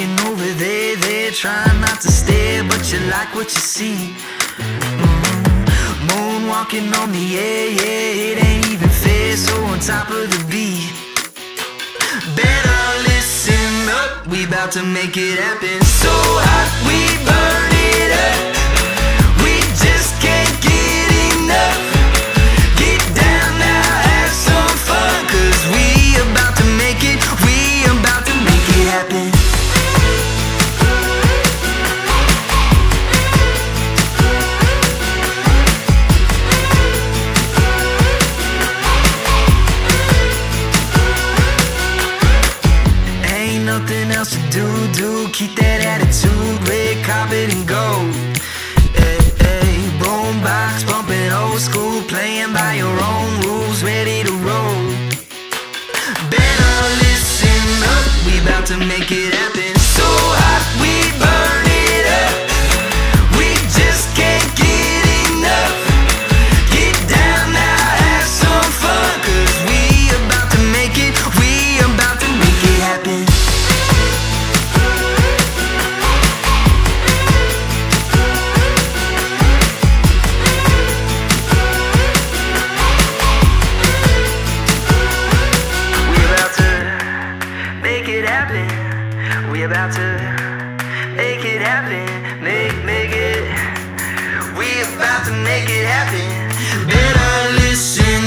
walking over there, they're trying not to stare, but you like what you see. Moonwalking on the air, yeah, it ain't even fair, so on top of the beat. Better listen up, we about to make it happen. So hot, we burn it up, we just can't get enough. Get down now, have some fun, cause we about to make it, we about to make it happen. Nothing else to do, keep that attitude, red carpet and gold. Hey, hey, boombox bumping old school, playing by your own rules, ready to roll. Better listen up, we about to make it happen. So hot, we burn it up, we just can't get enough. Get down now, have some fun, cause we about to make it, we about to make it happen. We about to make it happen, make it. We about to make it happen. Better listen